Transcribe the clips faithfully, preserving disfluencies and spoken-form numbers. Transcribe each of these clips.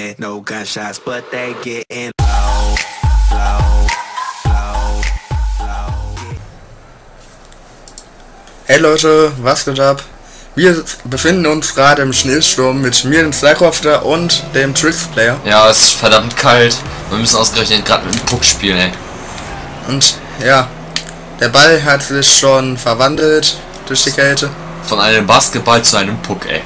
hear no gunshots, but they getting low, low, low, low. Hey Leute, was geht ab? Wir befinden uns gerade im Schneesturm mit mir, dem Slycrofter und dem Tricks-Player. Ja, es ist verdammt kalt. Wir müssen ausgerechnet gerade mit dem Puck spielen, ey. Und ja, der Ball hat sich schon verwandelt durch die Kälte. Von einem Basketball zu einem Puck, ey.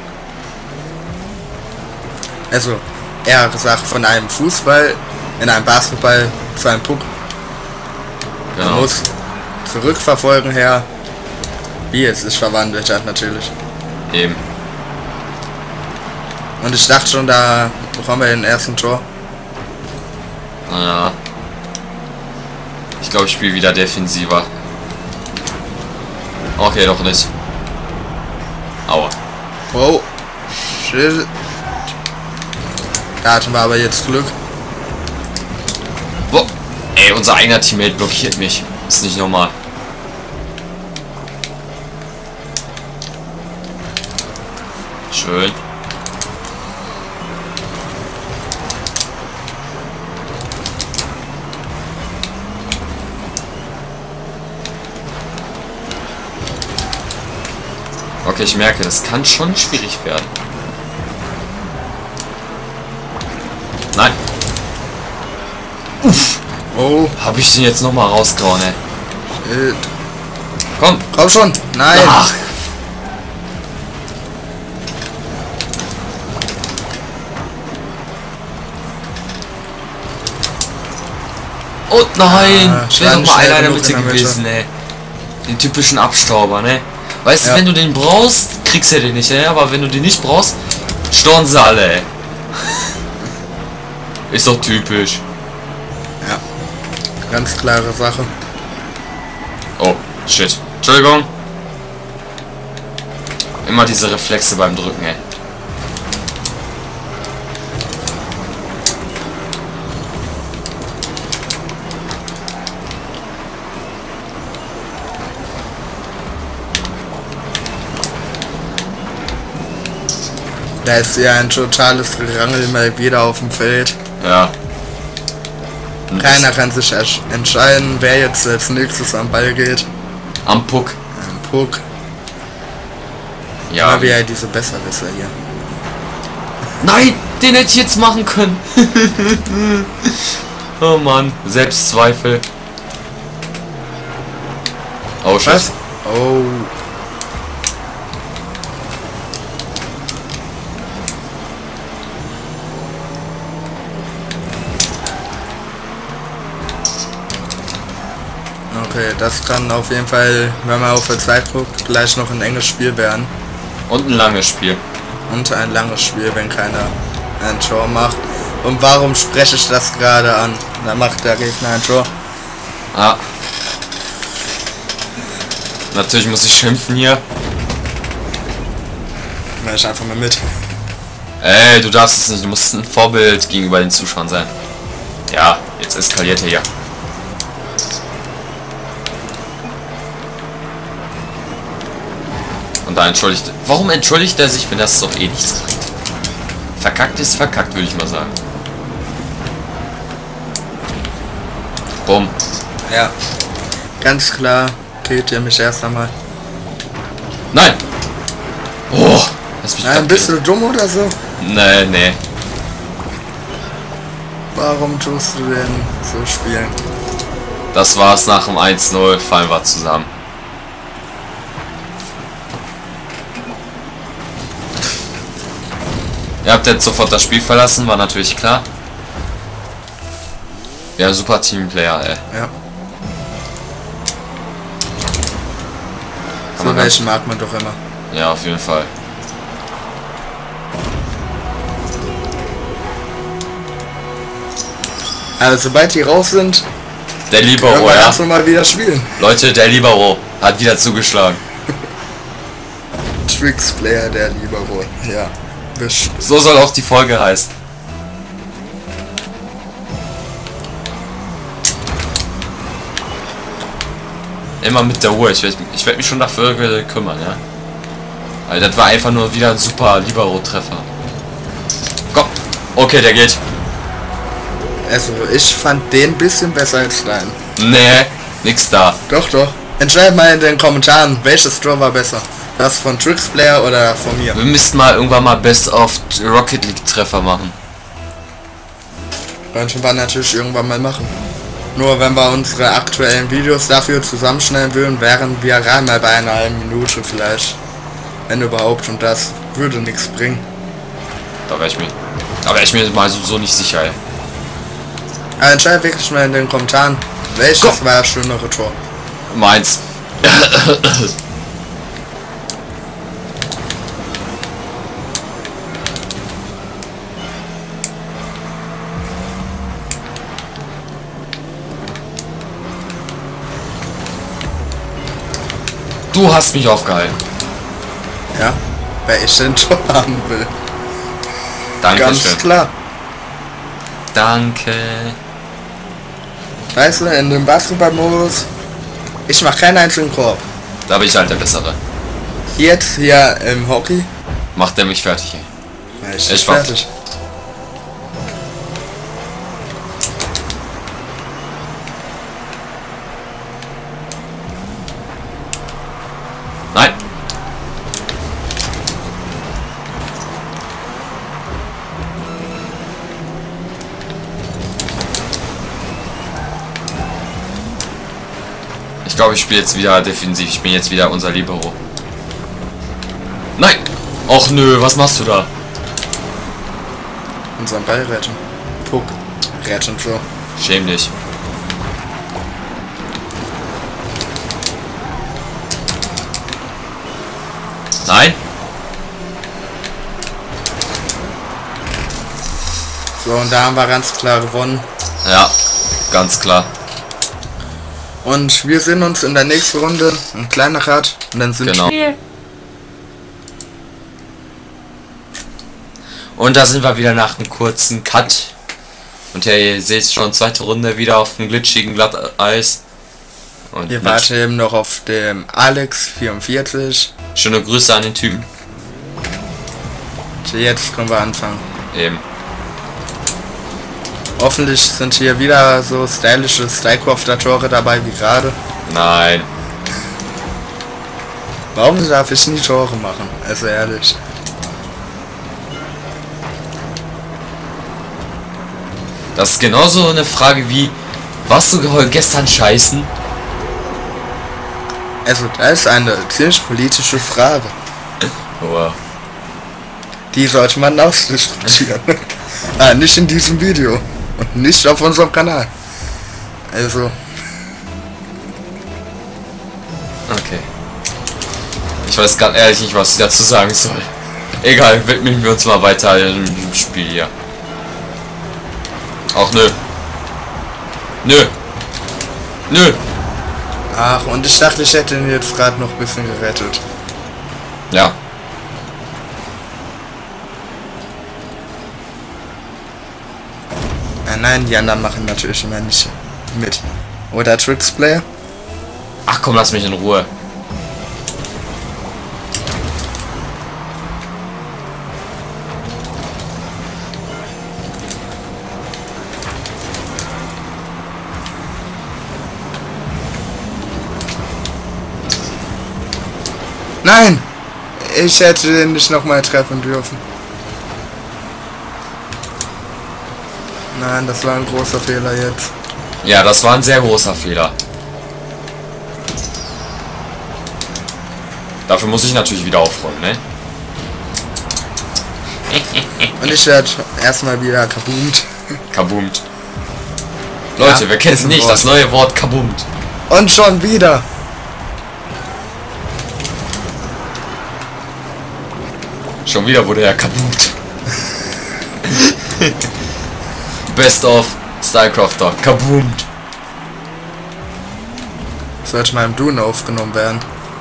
Also, eher gesagt von einem Fußball in einem Basketball zu einem Puck. Genau. Man muss zurückverfolgen her, wie es sich verwandelt hat natürlich. Eben. Und ich dachte schon, da bekommen wir den ersten Tor. Naja. Ich glaube, ich spiele wieder defensiver. Okay, doch nicht. Aua. Oh. Shit. Da hatten wir aber jetzt Glück. Boah. Ey, unser eigener Teammate blockiert mich. Ist nicht normal. Schön. Okay, ich merke, das kann schon schwierig werden. Nein. Uff. Oh. Habe ich den jetzt noch mal rausgehauen, ey. Äh. Komm. Komm schon. Nein. Ach. Oh nein! Ah, ich wäre noch mal einer in der Mitte in der gewesen, Mitte. ey. Den typischen Abstauber, ne? Weißt Ja. du, wenn du den brauchst, kriegst du den nicht, ey. Aber wenn du den nicht brauchst, storn sie alle, ey. Ist doch typisch. Ja. Ganz klare Sache. Oh, shit. Entschuldigung. Immer diese Reflexe beim Drücken, ey. Da ist ja ein totales Gerangel mal wieder auf dem Feld. Ja. Und Keiner kann sich ersch- entscheiden, wer jetzt als nächstes am Ball geht. am Puck. Ein Puck. Ja. Aber wie halt diese Besserwisser hier. Nein, den hätte ich jetzt machen können. Oh Mann, Selbstzweifel. Oh, shit. Was? Oh. Okay, das kann auf jeden Fall, wenn man auf der Zeit guckt, gleich noch ein enges Spiel werden. Und ein langes Spiel. Und ein langes Spiel, wenn keiner ein Tor macht. Und warum spreche ich das gerade an? Da macht der Gegner ein Tor. Ah. Natürlich muss ich schimpfen hier. Na, ich einfach mal mit. Ey, du darfst es nicht. Du musst ein Vorbild gegenüber den Zuschauern sein. Ja, jetzt eskaliert er hier. Und da entschuldigt... Warum entschuldigt er sich, wenn das doch eh nichts bringt? Verkackt ist verkackt, würde ich mal sagen. Bumm. Ja. Ganz klar killt ihr mich erst einmal. Nein! Oh! Lass mich Nein, grad bist du dumm oder so? Nee, nee. Warum tust du denn so spielen? Das war's nach dem eins null. Fallen wir zusammen. Ihr habt jetzt sofort das Spiel verlassen, war natürlich klar. Ja, super Teamplayer, ey. Ja. Kann So man ganz- welchen mag man doch immer. Ja, auf jeden Fall. Also sobald die raus sind, Der können Libero, wir ja. erst mal wieder spielen. Leute, der Libero hat wieder zugeschlagen. Tricks Player, der Libero. Ja. Wisch. So soll auch die Folge heißen. Immer mit der Uhr. Ich werde ich werd mich schon dafür kümmern, ja. Weil das war einfach nur wieder ein super Libero-Treffer. Komm. Okay, der geht. Also, ich fand den ein bisschen besser als dein. Nee, nix da. Doch, doch. Entscheidet mal in den Kommentaren, welches Tor war besser. Das von Trixplayer oder von mir. Wir müssten mal irgendwann mal Best of Rocket League Treffer machen. Könnten wir natürlich irgendwann mal machen. Nur wenn wir unsere aktuellen Videos dafür zusammenschneiden würden, wären wir rein mal bei einer halben Minute vielleicht. Wenn überhaupt, und das würde nichts bringen. Da wäre ich mir. Da wäre ich mir mal so, so nicht sicher, ey. Aber entscheidet wirklich mal in den Kommentaren, welches Komm. war das schönere Tor. Meins. Du hast mich aufgehalten. Ja, wer ich den Tor haben will. Ganz Dankeschön. klar. Danke. Weißt du, in dem Basketballmodus, ich mache keinen einzigen Korb. Da bin ich halt der Bessere. Jetzt hier im Hockey, Macht der mich fertig, ey. na, ich, Ich bin war- fertig. Nein. Ich glaube, ich spiele jetzt wieder defensiv. Ich bin jetzt wieder unser Libero. Nein! Och nö, was machst du da? Unseren Ball retten. Puck. Retten so. Schäm dich. Nein? So, und da haben wir ganz klar gewonnen. Ja, ganz klar. Und wir sehen uns in der nächsten Runde. Ein kleiner Rad. Und dann sind Genau. Und da sind wir wieder nach einem kurzen Cut. Und ja, ihr seht schon, zweite Runde wieder auf dem glitschigen Glatteis. Und wir mit- warten eben noch auf dem Alex vierundvierzig. schöne Grüße an den Typen. So, jetzt können wir anfangen. Eben. Hoffentlich sind hier wieder so stylische Stylecrafter-Tore dabei wie gerade. Nein. Warum darf ich nie Tore machen? Also ehrlich. Das ist genauso eine Frage wie, warst du ge- gestern scheißen? Also das ist eine ziemlich politische Frage. Oh, Die sollte man ausdiskutieren. ah, nicht in diesem Video. Und nicht auf unserem Kanal. Also, okay. Ich weiß ganz ehrlich nicht, was ich dazu sagen soll. Egal, widmen wir uns mal weiter im Spiel hier. Auch nö. Nö. Nö. ach, und ich dachte, ich hätte ihn jetzt gerade noch ein bisschen gerettet. Ja. Ah, nein, die anderen machen natürlich immer nicht mit. Oder Trixplayer. Ach komm, lass mich in Ruhe. Nein! Ich hätte den nicht nochmal treffen dürfen. Nein, das war ein großer Fehler jetzt. Ja, das war ein sehr großer Fehler. Dafür muss ich natürlich wieder aufräumen, ne? Und ich werde erstmal wieder kaboomt. Kaboomt. Leute, Ja, wer kennt ist ein nicht Wort. das neue Wort kaboomt? Und schon wieder. Schon wieder wurde er kaboomt. Best of Stylecrafter. Kaboomt. Sollte mal im Dune aufgenommen werden.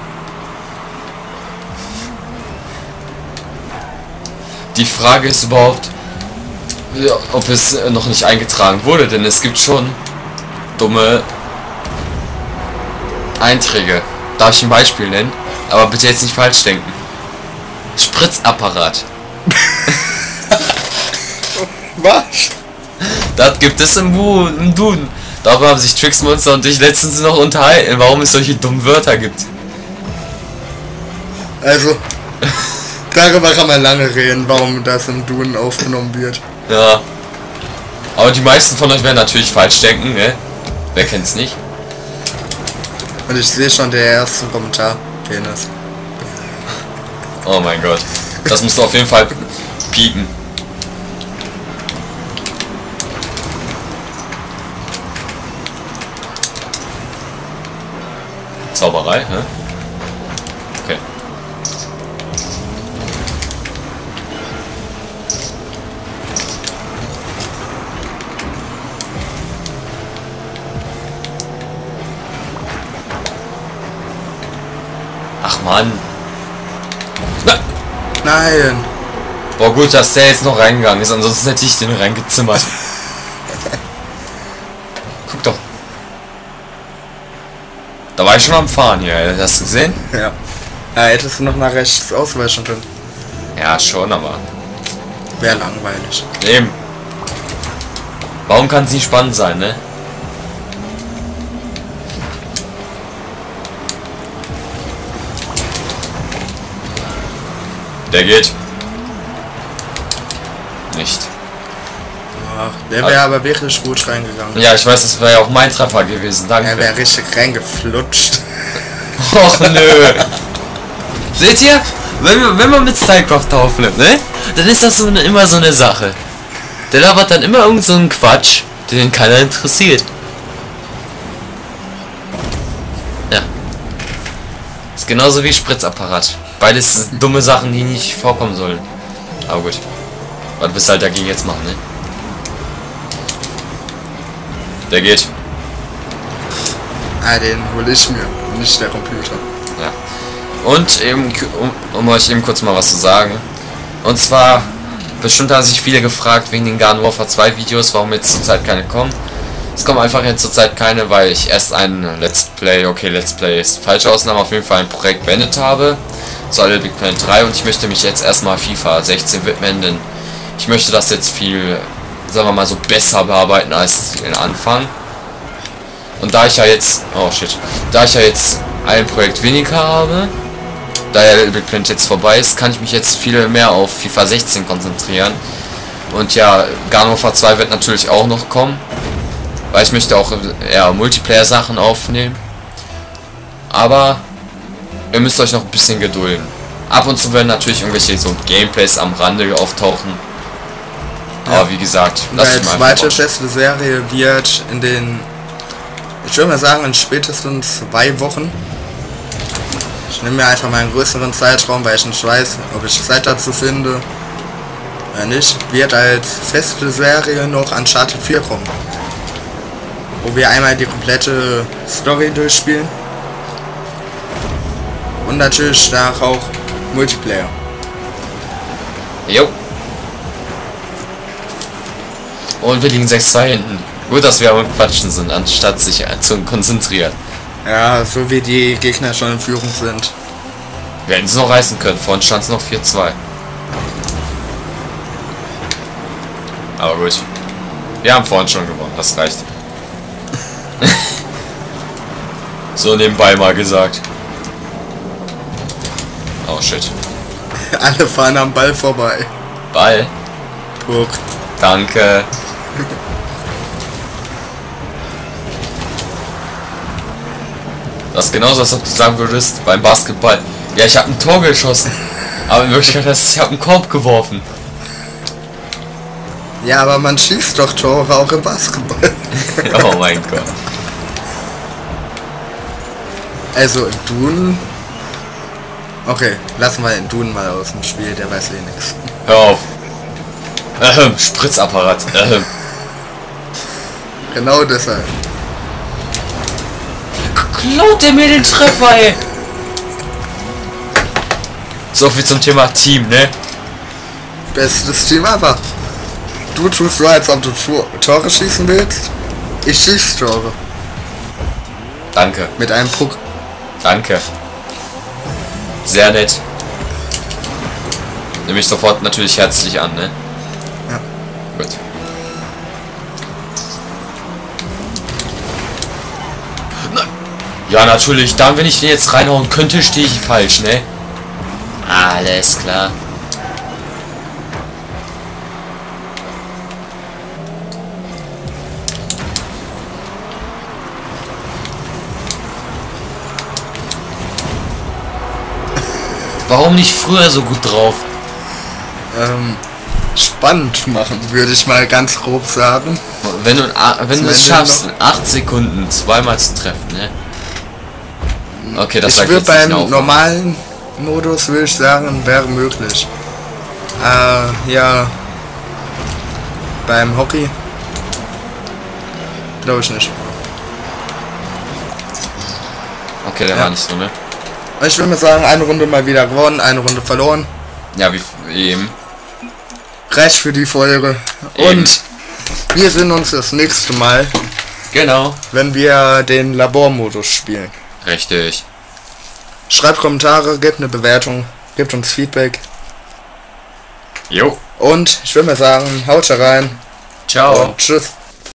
Die Frage ist überhaupt, ja, ob es äh, noch nicht eingetragen wurde, denn es gibt schon dumme Einträge. Darf ich ein Beispiel nennen? Aber bitte jetzt nicht falsch denken. Spritzapparat. Was? Das gibt es im, Bu im Duden. Darüber haben sich Trixmonster und ich letztens noch unterhalten, warum es solche dummen Wörter gibt. Also, darüber kann man lange reden, warum das im Duden aufgenommen wird. Ja. Aber die meisten von euch werden natürlich falsch denken, ne? Wer kennt's nicht? Und ich sehe schon der erste Kommentar. Penis. Oh mein Gott. Das musst du auf jeden Fall piepen. Zauberei, hä? Okay. Ach Mann. Na. Nein. Boah, gut, dass der jetzt noch reingegangen ist, ansonsten hätte ich den reingezimmert. Guck doch. Da war ich schon am Fahren hier, hast du gesehen? Ja. Ja, hättest du noch nach rechts ausweichen können. Ja, schon, aber... Wäre langweilig. Eben. Warum kann es nicht spannend sein, ne? Der geht. Nicht. Ach, der wäre aber wirklich gut reingegangen. Ja, ich weiß, das wäre ja auch mein Treffer gewesen. Danke. Er wäre richtig reingeflutscht. Och nö. Seht ihr? Wenn, wir, wenn man mit StyleCraft aufnimmt, ne? Dann ist das so eine, immer so eine Sache. Der labert dann immer irgend so einen Quatsch, den keiner interessiert. Ja. Ist genauso wie Spritzapparat. Beides dumme Sachen, die nicht vorkommen sollen. Aber gut. Was willst du halt dagegen jetzt machen, ne? Der geht. Ah, den hole ich mir, nicht der Computer. Ja. Und eben, um, um euch eben kurz mal was zu sagen. Und zwar, bestimmt haben sich viele gefragt wegen den Garden Warfare zwei Videos, warum jetzt zurzeit keine kommen. Es kommen einfach jetzt zurzeit keine, weil ich erst ein Let's Play, okay, Let's Play ist falsche Ausnahme, auf jeden Fall ein Projekt beendet habe. Zu Little Big Planet drei und ich möchte mich jetzt erstmal FIFA sechzehn widmen, denn ich möchte das jetzt viel, sagen wir mal so, besser bearbeiten als den Anfang. Und da ich ja jetzt, oh shit, da ich ja jetzt ein Projekt weniger habe, da ja Little Big Planet jetzt vorbei ist, kann ich mich jetzt viel mehr auf FIFA sechzehn konzentrieren. Und ja, Garden Warfare zwei wird natürlich auch noch kommen, weil ich möchte auch eher Multiplayer-Sachen aufnehmen. Aber ihr müsst euch noch ein bisschen gedulden. Ab und zu werden natürlich irgendwelche so Gameplays am Rande auftauchen. Ja. Aber wie gesagt, die zweite feste Serie wird in den, ich würde mal sagen, in spätestens zwei Wochen. Ich nehme mir einfach mal einen größeren Zeitraum, weil ich nicht weiß, ob ich Zeit dazu finde. Wenn nicht, wird als feste Serie noch Uncharted vier kommen. Wo wir einmal die komplette Story durchspielen. Und natürlich danach auch Multiplayer. Jo. Und wir liegen sechs zwei hinten. Gut, dass wir am Quatschen sind, anstatt sich zu konzentrieren. Ja, so wie die Gegner schon in Führung sind. Wir hätten es noch reißen können, vorhin stand es noch vier zwei. Aber gut. Wir haben vorhin schon gewonnen, das reicht. So nebenbei mal gesagt. Oh shit. Alle fahren am Ball vorbei. Ball. Puck. Danke. Das ist genauso, als ob du sagen würdest, beim Basketball. Ja, ich habe ein Tor geschossen. Aber in Wirklichkeit heißt es, ich habe einen Korb geworfen. Ja, aber man schießt doch Tore auch im Basketball. Oh mein Gott. Also in Dune. Okay, lassen wir den Dune mal aus dem Spiel, der weiß eh nichts. Hör auf. Ähm, Spritzapparat. Ähm. Genau deshalb. Klaut er mir den Treffer, ey. So viel zum Thema Team, ne? Bestes Team ever. Du tust so, als ob du Tore schießen willst. Ich schieß Tore. Danke. Mit einem Puck. Danke. Sehr nett. Nehme ich sofort natürlich herzlich an, ne? Ja. Gut. Ja, natürlich. Dann, wenn ich den jetzt reinhauen könnte, stehe ich falsch, ne? Alles klar. Warum nicht früher so gut drauf? Ähm, spannend machen, würde ich mal ganz grob sagen. Wenn du, wenn Zum du es Ende schaffst, noch. in acht Sekunden zweimal zu treffen, ne? Okay, das Ich sag ich würde jetzt nicht beim auf. normalen Modus, würde ich sagen, wäre möglich. Äh, ja. Beim Hockey? Glaube ich nicht. Okay, der Ja. war nicht so, ne? Ich würde mal sagen, eine Runde mal wieder gewonnen, eine Runde verloren. Ja, wie eben. Reicht für die Folge. Eben. Und wir sehen uns das nächste Mal, Genau. wenn wir den Labormodus spielen. Richtig. Schreibt Kommentare, gebt eine Bewertung, gebt uns Feedback. Jo. Und ich würde mal sagen, haut rein Ciao. und tschüss.